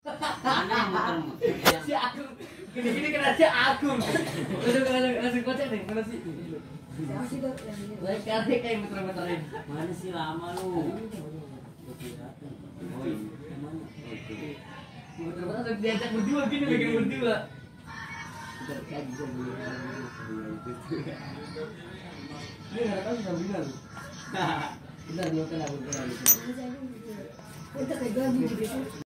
Mana yang muter-muter? Si Agung. Gini-gini kena si Agung. Langsung kocak nih, mana sih? Lain kali kayak muter-muterin. Mana sih lama lu? Oh iya, mana? Muter-muter diajak berdua gini, bikin berdua. Dia nggak tahu sudah bilang. Benar, belum kenal.